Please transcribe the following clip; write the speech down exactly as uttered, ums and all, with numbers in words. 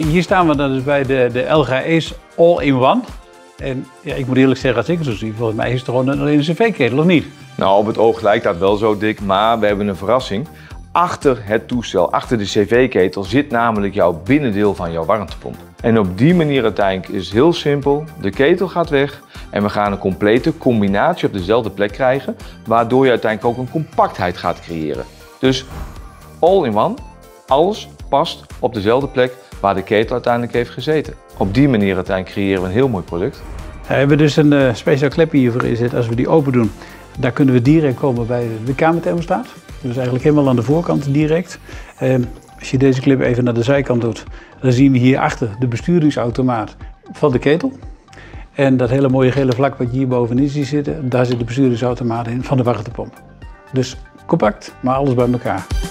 hier staan we dan dus bij de, de L G Ace All-in-One. En ja, ik moet eerlijk zeggen, als ik het zo zie, volgens mij is het gewoon alleen een cv-ketel, of niet? Nou, op het oog lijkt dat wel zo, Dick, maar we hebben een verrassing. Achter het toestel, achter de cv-ketel, zit namelijk jouw binnendeel van jouw warmtepomp. En op die manier uiteindelijk is het heel simpel. De ketel gaat weg en we gaan een complete combinatie op dezelfde plek krijgen, waardoor je uiteindelijk ook een compactheid gaat creëren. Dus all-in-one, alles past op dezelfde plek waar de ketel uiteindelijk heeft gezeten. Op die manier uiteindelijk creëren we een heel mooi product. We hebben dus een uh, speciaal klepje hiervoor inzet. Als we die open doen, daar kunnen we direct komen bij de kamerthermostaat. Dus eigenlijk helemaal aan de voorkant direct. Uh, als je deze clip even naar de zijkant doet, dan zien we hierachter de besturingsautomaat van de ketel. En dat hele mooie gele vlak wat je hier bovenin ziet zitten, daar zit de besturingsautomaat in van de warmtepomp. Dus compact, maar alles bij elkaar.